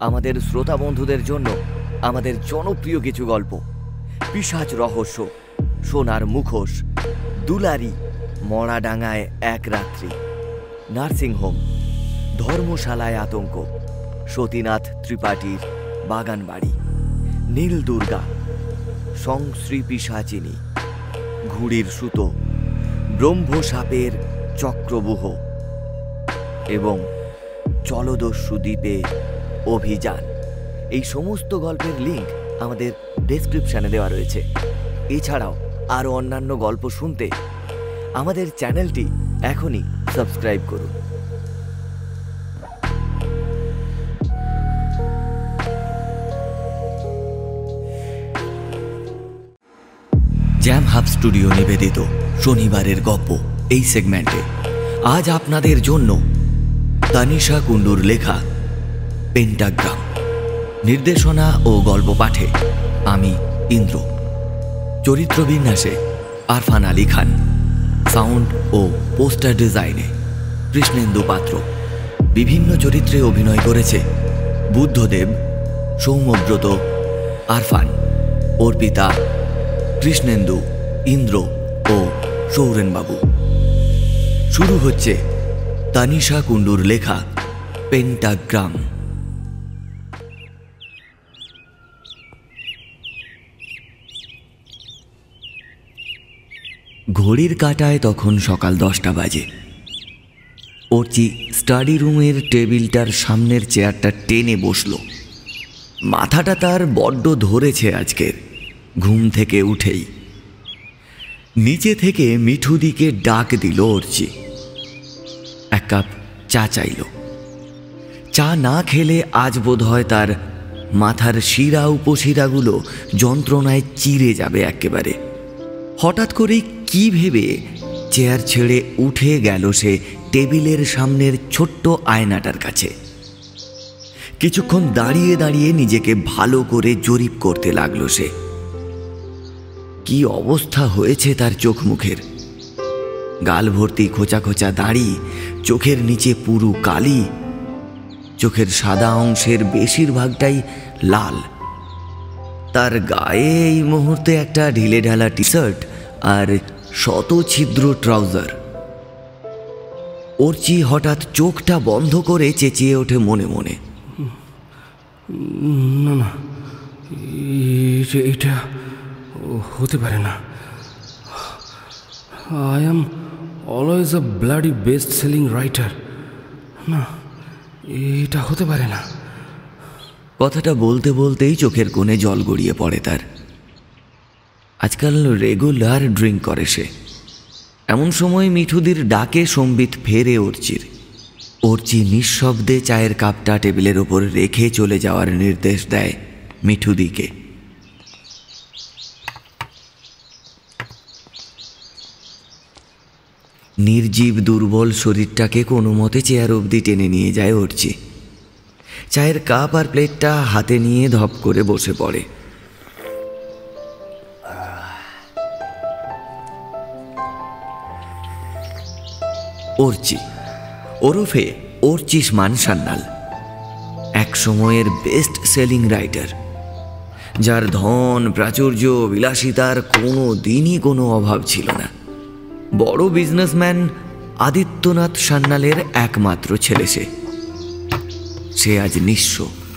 আমাদের শ্রোতা বন্ধুদের জন্য আমাদের জনপ্রিয় কিছু গল্প, পিশাচ রহস্য, সোনার মুখোশ, দুলারি, মরাডাঙ্গায় এক রাত্রি, নার্সিংহোম, ধর্মশালায় আতঙ্ক, সতীনাথ ত্রিপাঠীর বাগানবাড়ি, নীল দুর্গা, সংশ্রী পিশাচিনী, ঘুড়ির সুতো, ব্রহ্মসাপের চক্রবুহ এবং জলদস্যু দ্বীপে অভিযান। এই সমস্ত গল্পের লিঙ্ক আমাদের ডেসক্রিপশনে দেওয়া রয়েছে। এছাড়াও আরও অন্যান্য গল্প শুনতে আমাদের চ্যানেলটি এখনই সাবস্ক্রাইব করুন। জ্যাম হাব স্টুডিও নিবেদিত শনিবারের গল্প এই সেগমেন্টে আজ আপনাদের জন্য তানিশা কুন্ডুর লেখা পেন্টাগ্রাম। নির্দেশনা ও গল্প পাঠে আমি ইন্দ্র। চরিত্র বিন্যাসে আরফান আলী খান। সাউন্ড ও পোস্টার ডিজাইনে কৃষ্ণেন্দু পাত্র। বিভিন্ন চরিত্রে অভিনয় করেছে বুদ্ধদেব, সৌম্যব্রত, আরফান, অর্পিতা, কৃষ্ণেন্দু, ইন্দ্র ও সৌরেনবাবু। শুরু হচ্ছে তানিশা কুন্ডুর লেখা পেন্টাগ্রাম। ঘড়ির কাঁটায় তখন সকাল 10টা বাজে। অর্চি স্টাডি রুমের টেবিলটার সামনের চেয়ারটা টেনে বসল। মাথাটা তার বড্ড ধরেছে আজকের ঘুম থেকে উঠেই। নিচে থেকে মিঠুদিকে ডাক দিল অর্চি। এক কাপ চা চাইল। চা না খেলে আজ বোধ হয় তার মাথার শিরা উপশিরাগুলো যন্ত্রণায় চিরে যাবে একেবারে। হঠাৎ করেই কি ভেবে চেয়ার ছেড়ে উঠে গেল সে টেবিলের সামনের ছোট্ট আয়নাটার কাছে। কিছুক্ষণ দাঁড়িয়ে দাঁড়িয়ে নিজেকে ভালো করে জরিপ করতে লাগলো সে। কি অবস্থা হয়েছে তার চোখ মুখের। গাল ভর্তি খোঁচা খোঁচা দাড়ি, চোখের নিচে পুরু কালি, চোখের সাদা অংশের বেশিরভাগটাই লাল। তার গায়ে এই মুহূর্তে একটা ঢিলে ঢালা টি শার্ট আর শত ছিদ্র ট্রাউজার। অর্চি হঠাৎ চোখটা বন্ধ করে চেঁচিয়ে ওঠে মনে মনে, না না, এটা হতে পারে না। I am always a bloody best selling writer. না, এটা হতে পারে না। কথাটা বলতে বলতেই চোখের কোণে জল গড়িয়ে পড়ে তার। আজকাল রেগুলার ড্রিঙ্ক করে সে। এমন সময় মিঠুদির ডাকে সম্বিত ফেরে অর্চির। অর্চি নিঃশব্দে চায়ের কাপটা টেবিলের ওপর রেখে চলে যাওয়ার নির্দেশ দেয় মিঠুদিকে। নির্জীব দুর্বল শরীরটাকে কোনো মতে চেয়ার অবধি টেনে নিয়ে যায় অর্চি। চায়ের কাপ আর প্লেটটা হাতে নিয়ে ধপ করে বসে পড়ে। অর্চি ওরফে অর্চিষ্মান সান্যাল, এক সময়ের বেস্ট সেলিং রাইটার, যার ধন প্রাচুর্য বিলাসিতার কোনো দিনই কোনো অভাব ছিল না। বড় বিজনেসম্যান আদিত্যনাথ সান্যালের একমাত্র ছেলে সে আজ নিঃস্ব।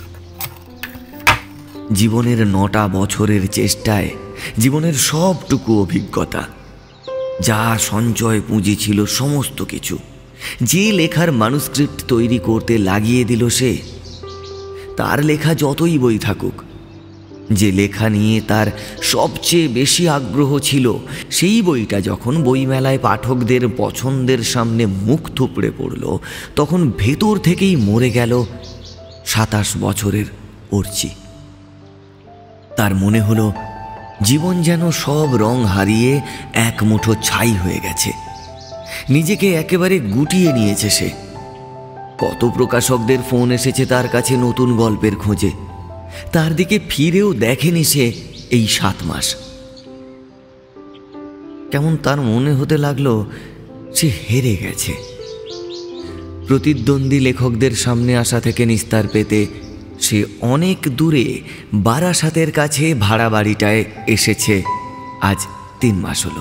জীবনের 9টা বছরের চেষ্টায়, জীবনের সবটুকু অভিজ্ঞতা, যা সঞ্চয় পুঁজি ছিল সমস্ত কিছু, যে লেখার ম্যানুস্ক্রিপ্ট তৈরি করতে লাগিয়ে দিল সে। তার লেখা যতই বই থাকুক, যে লেখা নিয়ে তার সবচেয়ে বেশি আগ্রহ ছিল, সেই বইটা যখন বইমেলায় পাঠকদের পছন্দের সামনে মুখ থুবড়ে পড়ল, তখন ভেতর থেকেই মরে গেল 27 বছরের অর্চি। তার মনে হলো জীবন যেন সব রং হারিয়ে এক মুঠো ছাই হয়ে গেছে। নিজেকে একেবারে গুটিয়ে নিয়েছে সে। কত প্রকাশকদের ফোন এসেছে তার কাছে নতুন গল্পের খোঁজে। তার দিকে ফিরেও দেখেনি সে এই 7 মাস। কেমন তার মনে হতে লাগলো সে হেরে গেছে। প্রতিদ্বন্দ্বী লেখকদের সামনে আসা থেকে নিস্তার পেতে সে অনেক দূরে বারাসাতের কাছে ভাড়া বাড়িটায় এসেছে আজ 3 মাস হলো।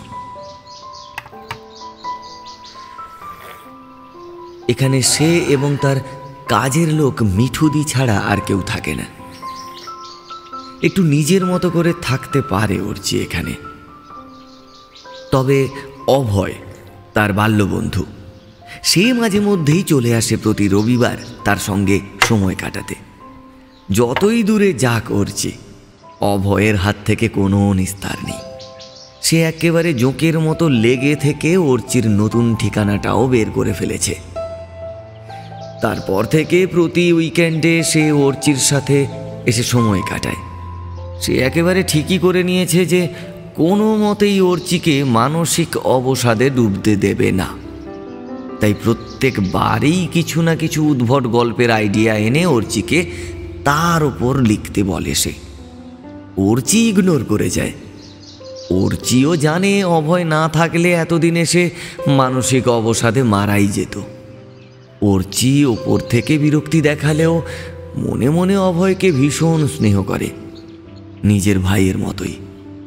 এখানে সে এবং তার কাজের লোক মিঠুদি ছাড়া আর কেউ থাকে না। একটু নিজের মতো করে থাকতে পারে অর্চি এখানে। তবে অভয় তার বাল্যবন্ধু, সে মাঝে মধ্যেই চলে আসে প্রতি রবিবার তার সঙ্গে সময় কাটাতে। যতই দূরে যাক অর্চি, অভয়ের হাত থেকে কোনো নিস্তার নেই। সে একেবারে জোঁকের মতো লেগে থেকে অর্চির নতুন ঠিকানাটাও বের করে ফেলেছে। তারপর থেকে প্রতি উইকেন্ডে সে অর্চির সাথে এসে সময় কাটায়। সে একেবারে ঠিকই করে নিয়েছে যে কোনো মতেই অর্চিকে মানসিক অবসাদে ডুবতে দেবে না। তাই প্রত্যেকবারেই কিছু না কিছু উদ্ভট গল্পের আইডিয়া এনে অর্চিকে তার ওপর লিখতে বলে সে। অর্চি ইগনোর করে যায়। অর্চিও জানে অভয় না থাকলে এতদিনে সে মানসিক অবসাদে মারাই যেত। অর্চি ওপর থেকে বিরক্তি দেখালেও মনে মনে অভয়কে ভীষণ স্নেহ করে, নিজের ভাইয়ের মতোই।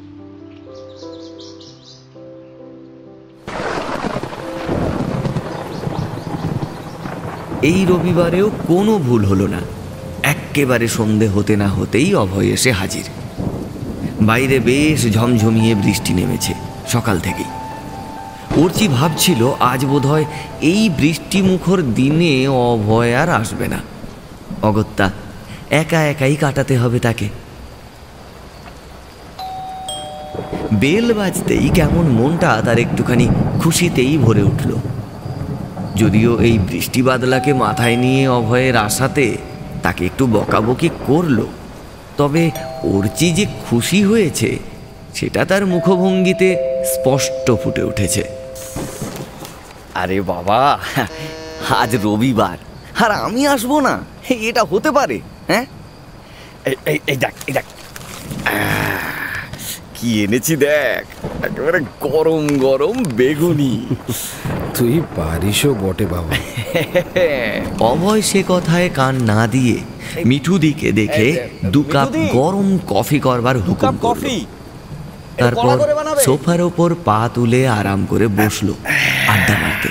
এই রবিবারেও কোনো ভুল হলো না। একেবারে সন্ধে হতে না হতেই অভয় এসে হাজির। বাইরে বেশ ঝমঝমিয়ে বৃষ্টি নেমেছে সকাল থেকেই। অর্চি ভাবছিল আজ বোধহয় এই বৃষ্টি মুখর দিনে অভয় আর আসবে না। অগত্যা একা একাই কাটাতে হবে তাকে। বেল বাজতেই কেমন মনটা তার একটুখানি খুশিতেই ভরে উঠল। যদিও এই বৃষ্টি বাদলাকে মাথায় নিয়ে অভয়ের আশাতে তাকে একটু বকাবকি করল, তবে অর্চি যে খুশি হয়েছে সেটা তার মুখভঙ্গিতে স্পষ্ট ফুটে উঠেছে। আরে বাবা, আজ রবিবার আর আমি আসবো না, এটা হতে পারে? হ্যাঁ, এই দেখ কি এনেছি, দেখ, একেবারে গরম গরম বেগুনি। তুই পারিসও বটে বাবা। অভয় সে কথায় কান না দিয়ে মিঠুদিকে দেখে 2 কাপ গরম কফি করবার হুকুম করল। তারপর সোফার ওপর পা তুলে আরাম করে বসলো আড্ডা মারতে।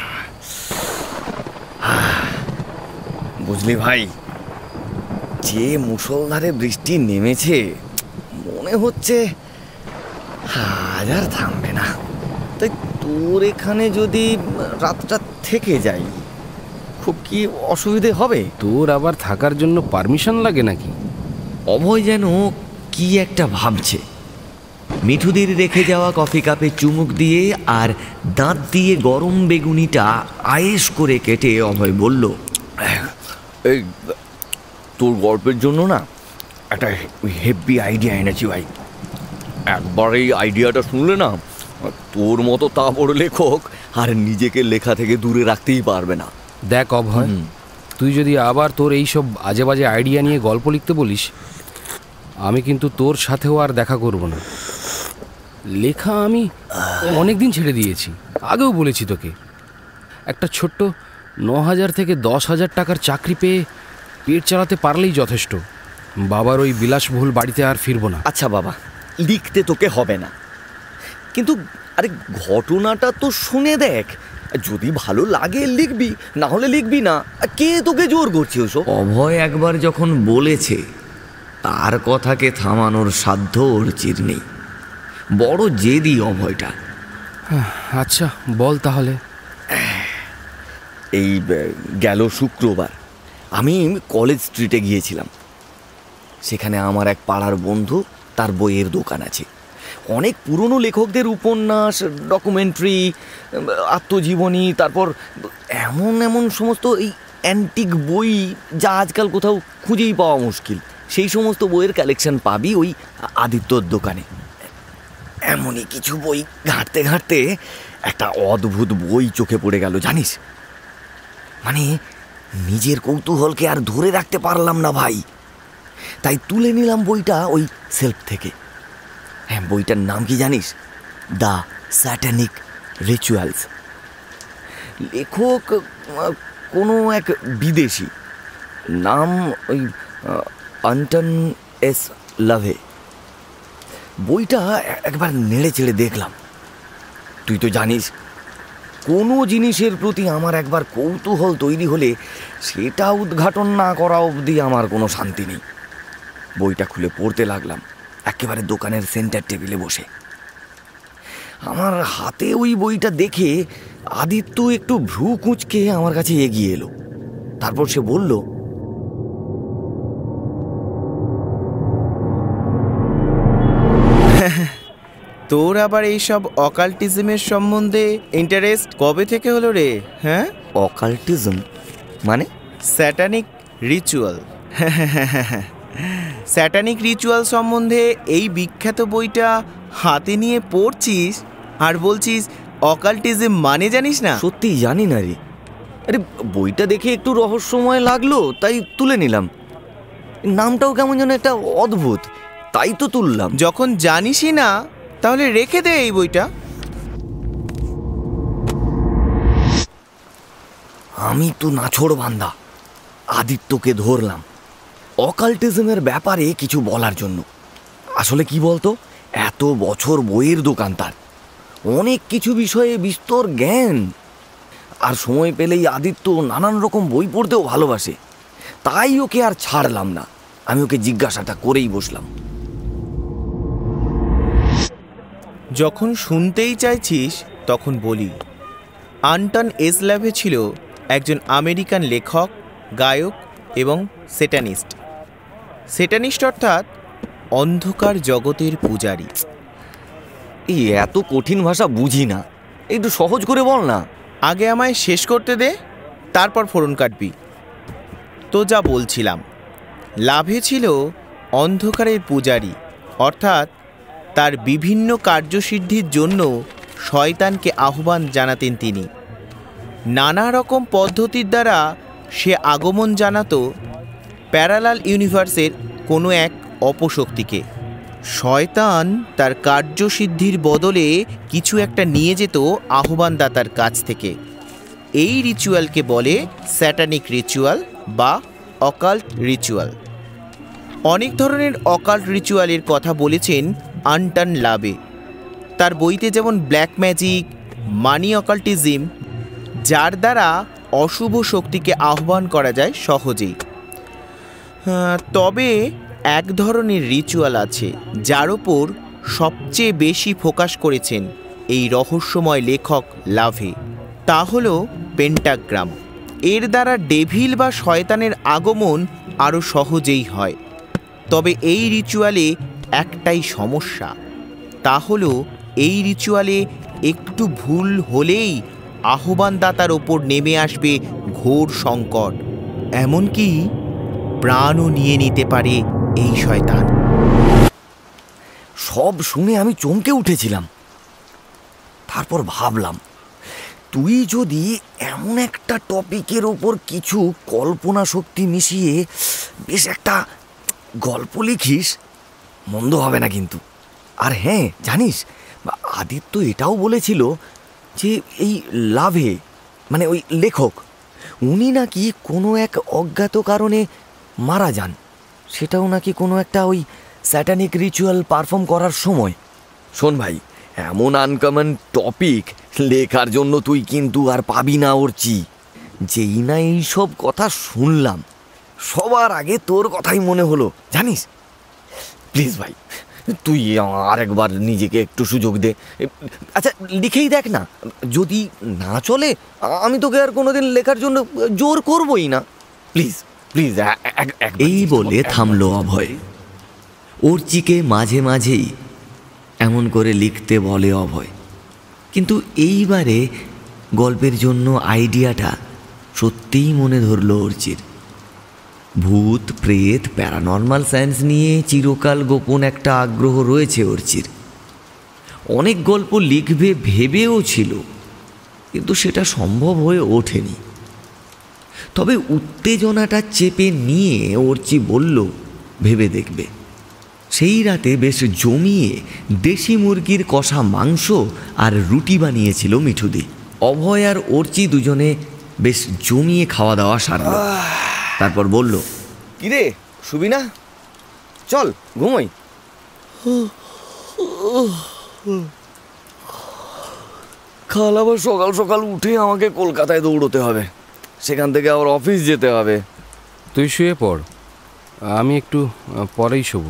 বুঝলি ভাই, যে মুষলধারে বৃষ্টি নেমেছে, মনে হচ্ছে আজ আর থামবে না। তাই তোর এখানে যদি রাতটা থেকে যাই, খুব কি অসুবিধে হবে? তোর আবার থাকার জন্য পারমিশন লাগে নাকি? অভয় যেন কি একটা ভাবছে। মিঠুদির রেখে যাওয়া কফি কাপে চুমুক দিয়ে আর দাঁত দিয়ে গরম বেগুনিটা আয়েশ করে কেটে অভয় বলল, এই তোর গল্পের জন্য না একটা হেভি আইডিয়া এনেছি ভাই। একবার এই আইডিয়াটা শুনলে না, তোর মতো তা বড় লেখক আর নিজেকে লেখা থেকে দূরে রাখতেই পারবে না। দেখ অভয়, তুই যদি আবার তোর এইসব আজে বাজে আইডিয়া নিয়ে গল্প লিখতে বলিস, আমি কিন্তু তোর সাথেও আর দেখা করব না। লেখা আমি অনেক দিন ছেড়ে দিয়েছি, আগেও বলেছি তোকে। একটা ছোট্ট 9,000 থেকে 10,000 টাকার চাকরি পেয়ে পেট চালাতে পারলেই যথেষ্ট। বাবার ওই বিলাসবহুল বাড়িতে আর ফিরবো না। আচ্ছা বাবা, লিখতে তোকে হবে না, কিন্তু আরে ঘটনাটা তো শুনে দেখ। যদি ভালো লাগে লিখবি, না হলে লিখবি না। কে তোকে জোর করছে ওসব? অভয় একবার যখন বলেছে, তার কথাকে থামানোর সাধ্য অর্চির নেই। বড় জেদি অভয়টা। আচ্ছা বল তাহলে। এই গেল শুক্রবার আমি কলেজ স্ট্রিটে গিয়েছিলাম। সেখানে আমার এক পাড়ার বন্ধু, তার বইয়ের দোকান আছে। অনেক পুরনো লেখকদের উপন্যাস, ডকুমেন্টারি, আত্মজীবনী, তারপর এমন এমন সমস্ত এই অ্যান্টিক বই যা আজকাল কোথাও খুঁজেই পাওয়া মুশকিল, সেই সমস্ত বইয়ের কালেকশন পাবি ওই আদিত্যর দোকানে। এমনই কিছু বই ঘাঁটতে ঘাঁটতে একটা অদ্ভুত বই চোখে পড়ে গেল, জানিস? মানে নিজের কৌতূহলকে আর ধরে রাখতে পারলাম না ভাই, তাই তুলে নিলাম বইটা ওই সেলফ থেকে। হ্যাঁ, বইটার নাম কি জানিস? The satanic rituals. লেখক কোনো এক বিদেশি, নাম ওই আন্টন এস লাভে। বইটা একবার নেড়ে চেড়ে দেখলাম। তুই তো জানিস, কোনো জিনিসের প্রতি আমার একবার কৌতূহল তৈরি হলে সেটা উদ্ঘাটন না করা অবধি আমার কোনো শান্তি নেই। বইটা খুলে পড়তে লাগলাম একেবারে দোকানের সেন্টার টেবিলে বসে। আমার হাতে ওই বইটা দেখে আদিত্য একটু ভ্রু কুঁচকে আমার কাছে এগিয়ে এলো। তারপর সে বলল, তোর আবার এইসব অকাল্টিজমের সম্বন্ধে ইন্টারেস্ট কবে থেকে হলো রে? হ্যাঁ, অকাল্টিজম মানে? Satanic ritual. স্যাটানিক রিচুয়াল সম্বন্ধে এই বিখ্যাত বইটা হাতে নিয়ে পড়ছিস আর বলছিস অকাল্টিজম মানে জানিস না? সত্যি জানি না রে। আরে বইটা দেখে একটু রহস্যময় লাগলো তাই তুলে নিলাম। নামটাও কেমন যেন একটা অদ্ভুত, তাই তো তুললাম। যখন জানিসই না তাহলে রেখে দে এই বইটা। আমি তো নাছোড় বান্দা আদিত্যকে ধরলাম অকাল্টিজমের ব্যাপারে কিছু বলার জন্য। আসলে কি বলতো, এত বছর বইয়ের দোকান তার, অনেক কিছু বিষয়ে বিস্তর জ্ঞান। আর সময় পেলেই আদিত্য নানান রকম বই পড়তেও ভালোবাসে, তাই ওকে আর ছাড়লাম না। আমি ওকে জিজ্ঞাসাটা করেই বসলাম। যখন শুনতেই চাইছিস তখন বলি, আন্টন এস লাভে ছিল একজন আমেরিকান লেখক, গায়ক এবং সেটানিস্ট। সেটানিস্ট অর্থাৎ অন্ধকার জগতের পূজারী। এই এত কঠিন ভাষা বুঝি না, একটু সহজ করে বল না। আগে আমায় শেষ করতে দে, তারপর ফোড়ন কাটবি। তো যা বলছিলাম, লাভে ছিল অন্ধকারের পূজারী, অর্থাৎ তার বিভিন্ন কার্যসিদ্ধির জন্য শয়তানকে আহ্বান জানাতেন তিনি। নানা রকম পদ্ধতির দ্বারা সে আগমন জানাতো প্যারালাল ইউনিভার্সের কোনো এক অপশক্তিকে। শয়তান তার কার্যসিদ্ধির বদলে কিছু একটা নিয়ে যেত আহ্বানদাতার কাছ থেকে। এই রিচুয়ালকে বলে স্যাটানিক রিচুয়াল বা অকাল্ট রিচুয়াল। অনেক ধরনের অকাল্ট রিচুয়ালের কথা বলেছেন আন্টন লাভে। তার বইতে যেমন ব্ল্যাক ম্যাজিক, মানি অকাল্টিজম, যার দ্বারা অশুভ শক্তিকে আহ্বান করা যায় সহজেই। তবে এক ধরনের রিচুয়াল আছে যার ওপর সবচেয়ে বেশি ফোকাস করেছেন এই রহস্যময় লেখক লাভে। তা হলো পেন্টাগ্রাম। এর দ্বারা ডেভিল বা শয়তানের আগমন আরও সহজেই হয়। তবে এই রিচুয়ালে একটাই সমস্যা, তা হলো এই রিচুয়ালে একটু ভুল হলেই আহ্বানদাতার ওপর নেমে আসবে ঘোর সংকট, এমনকি প্রাণও নিয়ে নিতে পারে এই শয়তান। সব শুনে আমি চমকে উঠেছিলাম। তারপর ভাবলাম, তুই যদি এমন একটা টপিকের ওপর কিছু কল্পনা শক্তি মিশিয়ে বেশ একটা গল্প লিখিস, মন্দ হবে না কিন্তু। আর হ্যাঁ, জানিস, আদিত্য এটাও বলেছিল যে এই লাভে, মানে ওই লেখক, উনি নাকি কোনো এক অজ্ঞাত কারণে মারা যান। সেটাও নাকি কোনো একটা ওই স্যাটানিক রিচুয়াল পারফর্ম করার সময়। শোন ভাই, এমন আনকমন টপিক লেখার জন্য তুই কিন্তু আর পাবি না অর্চি। যেই না এইসব কথা শুনলাম, সবার আগে তোর কথাই মনে হলো, জানিস। প্লিজ ভাই, তুই আরেকবার নিজেকে একটু সুযোগ দে। আচ্ছা, লিখেই দেখ না, যদি না চলে আমি তোকে আর কোনোদিন লেখার জন্য জোর করবই না। Please please. এই বলে থামলো অভয়। অর্চিকে মাঝে মাঝেই এমন করে লিখতে বলে অভয়, কিন্তু এইবারে গল্পের জন্য আইডিয়াটা সত্যিই মনে ধরল অর্চির। ভূত, প্রেত, প্যারানর্মাল সায়েন্স নিয়ে চিরকাল গোপন একটা আগ্রহ রয়েছে অর্চির। অনেক গল্প লিখবে ভেবেও ছিল, কিন্তু সেটা সম্ভব হয়ে ওঠেনি। তবে উত্তেজনাটা চেপে নিয়ে অর্চি বলল, ভেবে দেখবে। সেই রাতে বেশ জমিয়ে দেশি মুরগির কষা মাংস আর রুটি বানিয়েছিল মিঠুদি। অভয় আর অর্চি দুজনে বেশ জমিয়ে খাওয়া দাওয়া সারল। তারপর বলল, কিরে সুবিনা, চল ঘুমোই। কাল আবার সকাল সকাল উঠে আমাকে কলকাতায় দৌড়তে হবে, সেখান থেকে আবার অফিস যেতে হবে। তুই শুয়ে পড়, আমি একটু পরেই শোবো।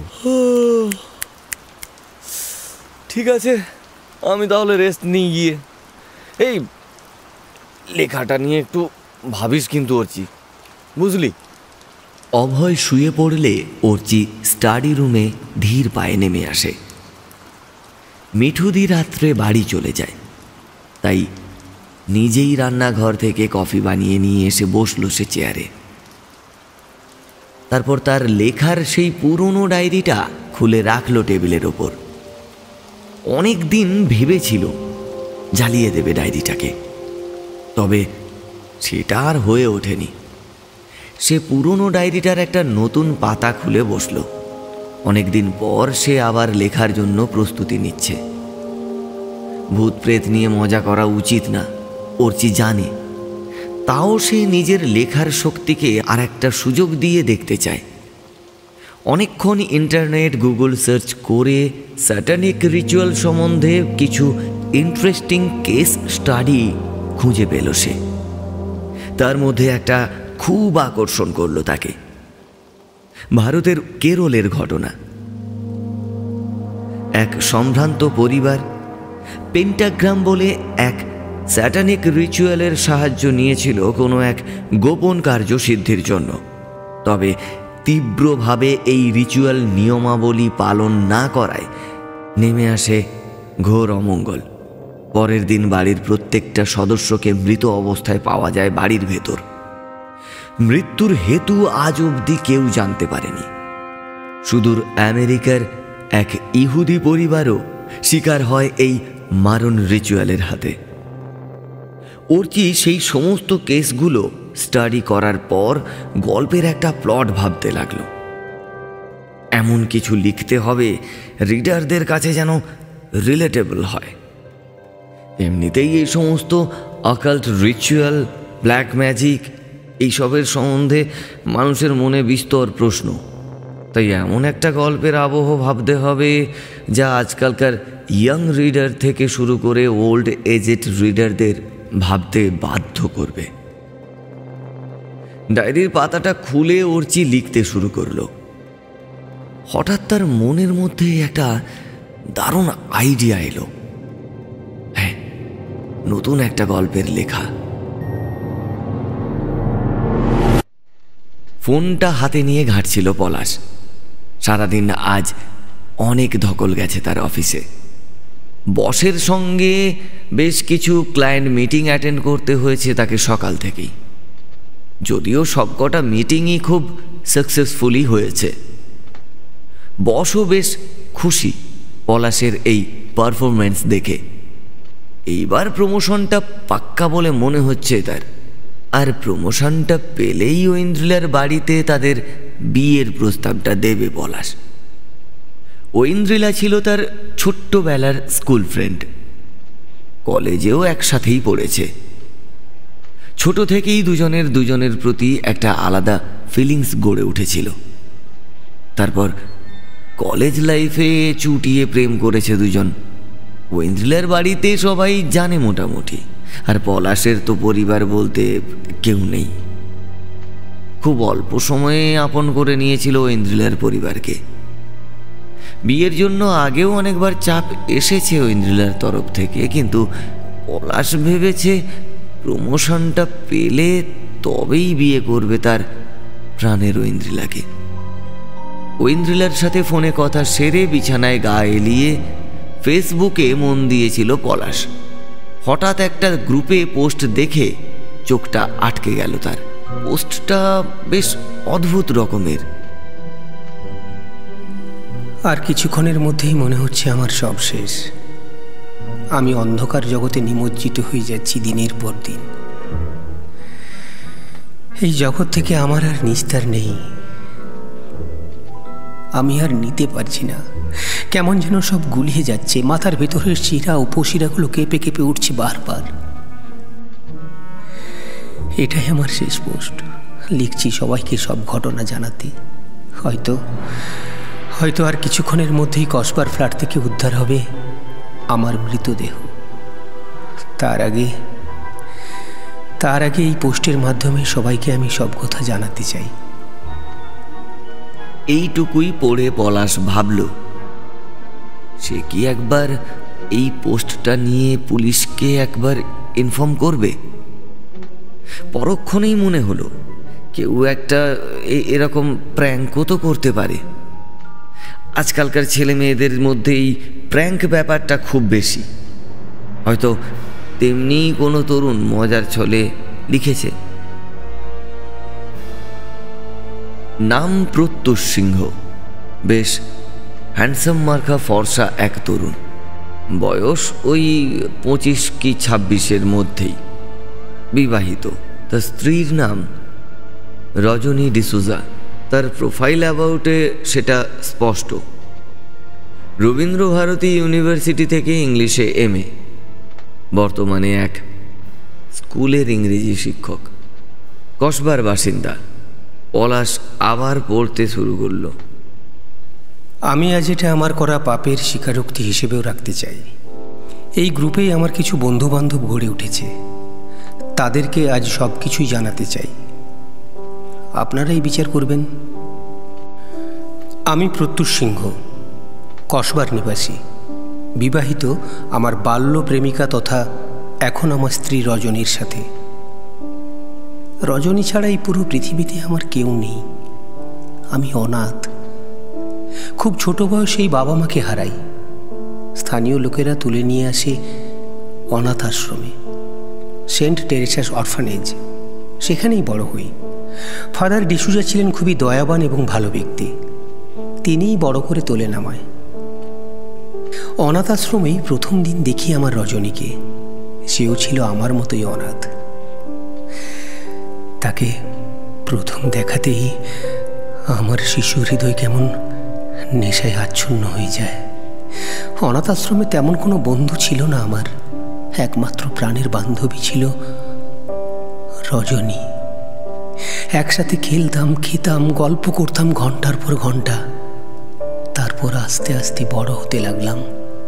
ঠিক আছে, আমি তাহলে রেস্ট নিয়ে গিয়ে। এই লেখাটা নিয়ে একটু ভাবিস কিন্তু অর্চি, বুঝলি? অভয় শুয়ে পড়লে অর্চি স্টাডি রুমে ধীর পায়ে নেমে আসে। মিঠুদি রাত্রে বাড়ি চলে যায়, তাই নিজেই রান্নাঘর থেকে কফি বানিয়ে নিয়ে এসে বসলো সে চেয়ারে। তারপর তার লেখার সেই পুরনো ডায়েরিটা খুলে রাখলো টেবিলের ওপর। অনেক দিন ভেবেছিল জ্বালিয়ে দেবে ডায়েরিটাকে, তবে সেটা আর হয়ে ওঠেনি। সে পুরনো ডায়েরিটার একটা নতুন পাতা খুলে বসল। অনেকদিন পর সে আবার লেখার জন্য প্রস্তুতি নিচ্ছে। ভূত প্রেত নিয়ে মজা করা উচিত না, অর্চি জানে। তাও সে নিজের লেখার শক্তিকে আর একটা সুযোগ দিয়ে দেখতে চায়। অনেকক্ষণ ইন্টারনেট গুগল সার্চ করে স্যাটানিক রিচুয়াল সম্বন্ধে কিছু ইন্টারেস্টিং কেস স্টাডি খুঁজে পেল সে। তার মধ্যে একটা খুব আকর্ষণ করলো তাকে, ভারতের কেরলের ঘটনা। এক সম্ভ্রান্ত পরিবার পেন্টাগ্রাম বলে এক স্যাটানিক রিচুয়ালের সাহায্য নিয়েছিল কোনো এক গোপন কার্য সিদ্ধির জন্য। তবে তীব্রভাবে এই রিচুয়াল নিয়মাবলী পালন না করায় নেমে আসে ঘোর অমঙ্গল। পরের দিন বাড়ির প্রত্যেকটা সদস্যকে মৃত অবস্থায় পাওয়া যায় বাড়ির ভেতর। মৃত্যুর হেতু আজ অবধি কেউ জানতে পারেনি। সুদূর আমেরিকার এক ইহুদি পরিবারও শিকার হয় এই মারণ রিচুয়ালের হাতে। অর্চি সেই সমস্ত কেসগুলো স্টাডি করার পর গল্পের একটা প্লট ভাবতে লাগলো। এমন কিছু লিখতে হবে রিডারদের কাছে যেন রিলেটেবল হয়। এমনিতেই এই সমস্ত অকাল্ট রিচুয়াল, ব্ল্যাক ম্যাজিক এইসবের সম্বন্ধে মানুষের মনে বিস্তর প্রশ্ন। তাই এমন একটা গল্পের আবহ ভাবতে হবে যা আজকালকার ইয়াং রিডার থেকে শুরু করে ওল্ড এজেড রিডারদের ভাবতে বাধ্য করবে। ডায়েরির পাতাটা খুলে অর্চি লিখতে শুরু করলো। হঠাৎ তার মনের মধ্যে একটা দারুণ আইডিয়া এলো। হ্যাঁ, নতুন একটা গল্পের লেখা। ফোনটা হাতে নিয়ে ঘাঁটছিল পলাশ। সারাদিন আজ অনেক ধকল গেছে তার অফিসে। বসের সঙ্গে বেশ কিছু ক্লায়েন্ট মিটিং অ্যাটেন্ড করতে হয়েছে তাকে সকাল থেকেই। যদিও সবকটা মিটিংই খুব সাকসেসফুলি হয়েছে। বসও বেশ খুশি পলাশের এই পারফরমেন্স দেখে। এইবার প্রমোশনটা পাক্কা বলে মনে হচ্ছে তার। আর প্রমোশনটা পেলেই ঐন্দ্রিলার বাড়িতে তাদের বিয়ের প্রস্তাবটা দেবে পলাশ। ঐন্দ্রিলা ছিল তার ছোট্টবেলার স্কুল ফ্রেন্ড, কলেজেও একসাথেই পড়েছে। ছোট থেকেই দুজনের প্রতি একটা আলাদা ফিলিংস গড়ে উঠেছিল। তারপর কলেজ লাইফে চুটিয়ে প্রেম করেছে দুজন। ঐন্দ্রিলার বাড়িতে সবাই জানে মোটামুটি, আর পলাশের তো পরিবার বলতে কেউ নেই। খুব অল্প সময়ে আপন করে নিয়েছিল ঐন্দ্রিলার পরিবারকে। বিয়ের জন্য আগেও অনেকবার চাপ এসেছে ঐন্দ্রিলার তরফ থেকে, কিন্তু পলাশ ভেবেছে প্রমোশনটা পেলে তবেই বিয়ে করবে তার প্রাণের ঐন্দ্রিলাকে। ঐন্দ্রিলার সাথে ফোনে কথা সেরে বিছানায় গা এলিয়ে ফেসবুকে মন দিয়েছিল পলাশ। হঠাৎ একটা গ্রুপে পোস্ট দেখে চোখটা আটকে গেল তার। পোস্টটা বেশ অদ্ভুত রকমের। আর কিছুক্ষণের মধ্যেই মনে হচ্ছে আমার সব শেষ। আমি অন্ধকার জগতে নিমজ্জিত হয়ে যাচ্ছি দিনের পর দিন। এই জগৎ থেকে আমার আর নিস্তার নেই। আমি আর নিতে পারছি না। কেমন যেন সব গুলিয়ে যাচ্ছে। মাথার ভেতরের শিরা উপশিরাগুলো কেঁপে কেঁপে উঠছে বারবার। এটাই আমার শেষ পোস্ট। লিখছি সবাইকে সব ঘটনা জানাতে। হয়তো আর কিছুক্ষণের মধ্যেই কসবার ফ্ল্যাট থেকে উদ্ধার হবে আমার মৃতদেহ। তার আগে এই পোস্টের মাধ্যমে সবাইকে আমি সব কথা জানাতে চাই। এইটুকুই পড়ে পলাশ ভাবল, সে কি একবার এই পোস্টটা নিয়ে পুলিশকে একবার ইনফর্ম করবে? পরক্ষণেই মনে হলো কেউ একটা এরকম প্র্যাঙ্কও তো করতে পারে। আজকালকার ছেলে মেয়েদের মধ্যে এই প্র্যাঙ্ক ব্যাপারটা খুব বেশি। হয়তো তেমনি কোনো তরুণ মজার ছলে লিখেছে। নাম প্রত্যুষ সিংহ, বেশ হ্যান্ডসাম মার্কা ফর্সা এক তরুণ, বয়স ওই 25 কি 26-এর মধ্যেই, বিবাহিত। তার স্ত্রীর নাম রজনী ডিসুজা। তার প্রোফাইল অ্যাবাউটে সেটা স্পষ্ট। রবীন্দ্রভারতী ইউনিভার্সিটি থেকে ইংলিশে MA, বর্তমানে এক স্কুলের ইংরেজি শিক্ষক, কসবার বাসিন্দা। পলাশ আবার পড়তে শুরু করল। আমি আজ এটা আমার করা পাপের স্বীকারোক্তি হিসেবেও রাখতে চাই। এই গ্রুপেই আমার কিছু বন্ধুবান্ধব গড়ে উঠেছে, তাদেরকে আজ সব কিছুই জানাতে চাই। আপনারাই বিচার করবেন। আমি প্রত্যুষ সিংহ, কসবার নিবাসী, বিবাহিত আমার বাল্য প্রেমিকা তথা এখন আমার স্ত্রী রজনীর সাথে। রজনী ছাড়া এই পুরো পৃথিবীতে আমার কেউ নেই। আমি অনাথ। খুব ছোট বয়সেই বাবা মাকে হারাই। স্থানীয় লোকেরা তুলে নিয়ে আসে অনাথ আশ্রমে, সেন্ট টেরেসাস অরফানেজ। সেখানেই বড় হই। ফাদার ডিসুজা ছিলেন খুবই দয়াবান এবং ভালো ব্যক্তি। তিনিই বড় করে তোলেন আমায়। অনাথ আশ্রমেই প্রথম দিন দেখি আমার রজনীকে। সেও ছিল আমার মতোই অনাথ। তাকে প্রথম দেখাতেই আমার শিশু হৃদয় কেমন নেশায় আচ্ছন্ন হয়ে যায়। অনাথ আশ্রমে তেমন কোনো বন্ধু ছিল না আমার। একমাত্র প্রাণের বান্ধবী ছিল রজনী। একসাথে খেলতাম, খেতাম, গল্প করতাম ঘন্টার পর ঘন্টা। তারপর আস্তে আস্তে বড় হতে লাগলাম।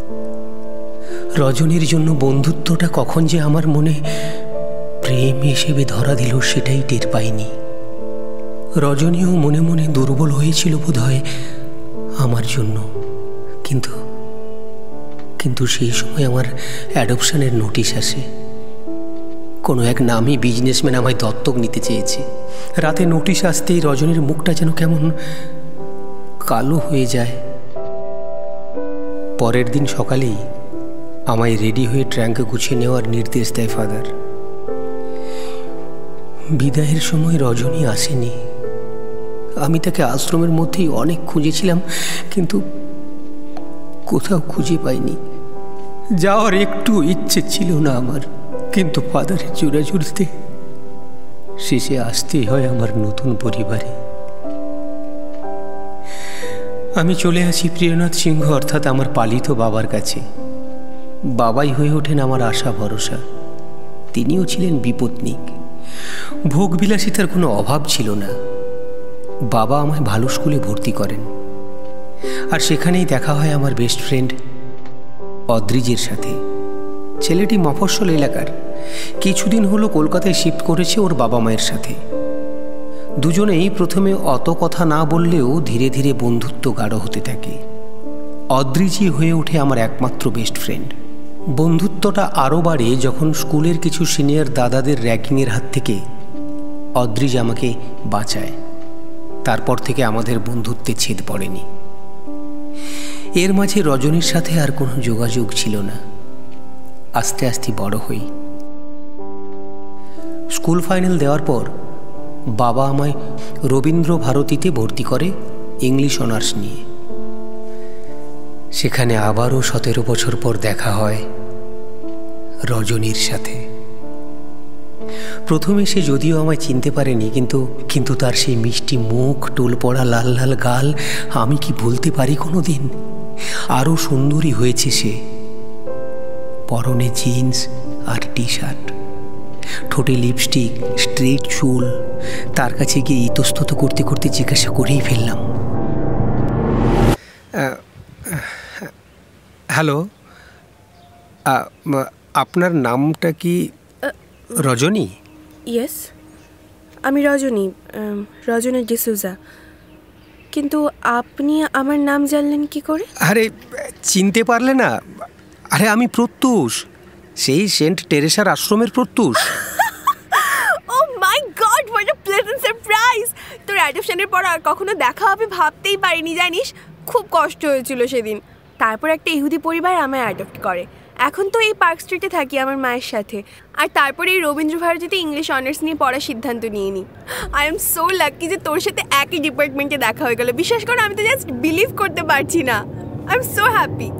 রজনীর জন্য বন্ধুত্বটা কখন যে আমার মনে প্রেম হিসেবে ধরা দিল সেটাই টের পাইনি। রজনীও মনে মনে দুর্বল হয়েছিল বোধহয় আমার জন্য। কিন্তু সেই সময় আমার অ্যাডপশনের নোটিশ আসে। কোনো এক নামী বিজনেসম্যান আমায় দত্তক নিতে চেয়েছে। রাতে নোটিশ আসতেই রজনীর মুখটা যেন কেমন কালো হয়ে যায়। পরের দিন সকালেই আমায় রেডি হয়ে ট্রাঙ্কে গুছিয়ে নেওয়ার নির্দেশ দেয় ফাদার। বিদায়ের সময় রজনী আসেনি। আমি তাকে আশ্রমের মধ্যেই অনেক খুঁজেছিলাম, কিন্তু কোথাও খুঁজে পাইনি। যাওয়ার একটু ইচ্ছে ছিল না আমার, কিন্তু ফাদারের জোরাজুরিতে শেষে আসতেই হয় আমার নতুন পরিবারে। আমি চলে আসি প্রিয়নাথ সিংহ অর্থাৎ আমার পালিত বাবার কাছে। বাবাই হয়ে ওঠেন আমার আশা ভরসা। তিনিও ছিলেন বিপত্নিক। ভোগবিলাসিতার কোনো অভাব ছিল না। বাবা আমায় ভালো স্কুলে ভর্তি করেন, আর সেখানেই দেখা হয় আমার বেস্ট ফ্রেন্ড অদ্রিজের সাথে। ছেলেটি মফস্বল এলাকার, কিছুদিন হলো কলকাতায় শিফট করেছে ওর বাবা মায়ের সাথে। দুজনেই প্রথমে অত কথা না বললেও ধীরে ধীরে বন্ধুত্ব গাঢ় হতে থাকে। অদ্রিজই হয়ে ওঠে আমার একমাত্র বেস্ট ফ্রেন্ড। বন্ধুত্বটা আরও বাড়ে যখন স্কুলের কিছু সিনিয়র দাদাদের র্যাগিংয়ের হাত থেকে অদ্রিজ আমাকে বাঁচায়। তারপর থেকে আমাদের বন্ধুত্বে ছেদ পড়েনি। এর মাঝে রজনীর সাথে আর কোনো যোগাযোগ ছিল না। আস্তে আস্তে বড় হই। স্কুল ফাইনাল দেওয়ার পর বাবা আমায় রবীন্দ্রভারতীতে ভর্তি করে ইংলিশ অনার্স নিয়ে। সেখানে আবারও 17 বছর পর দেখা হয় রজনীর সাথে। প্রথমে সে যদিও আমায় চিনতে পারেনি, কিন্তু তার সেই মিষ্টি মুখ, টোল পড়া লাল লাল গাল আমি কি ভুলতে পারি কোনো দিন? আরও সুন্দরী হয়েছে সে। পরনে জিন্স আর টি-শার্ট, ঠোঁটে লিপস্টিক, স্ট্রেট চুল। তার কাছে গিয়ে ইতস্তত করতে করতে জিজ্ঞাসা করেই ফেললাম, হ্যালো, আপনার নামটা কি রজনী? ইয়েস, আমি রজনী, রজনী ডিসুজা। কিন্তু আপনি আমার নাম জানলেন কি করে? আরে চিনতে পারলে না? আরে আমি প্রত্যুষ, সেই সেন্ট টেরেসার আশ্রমের প্রত্যুষ। Oh my God, what a pleasant surprise! তোর অ্যাডপশনের পর আর কখনো দেখা হবে ভাবতেই পারিনি, জানিস? খুব কষ্ট হয়েছিল সেদিন। তারপর একটা ইহুদি পরিবার আমায় অ্যাডপ্ট করে। এখন তো এই পার্ক স্ট্রিটে থাকি আমার মায়ের সাথে। আর তারপরে এই রবীন্দ্র ভারতীতে ইংলিশ অনার্স নিয়ে পড়ার সিদ্ধান্ত নিয়ে নিই। আই এম সো লাকি যে তোর সাথে একই ডিপার্টমেন্টে দেখা হয়ে গেল। বিশ্বাস করো, আমি তো জাস্ট বিলিভ করতে পারছি না। I am so happy.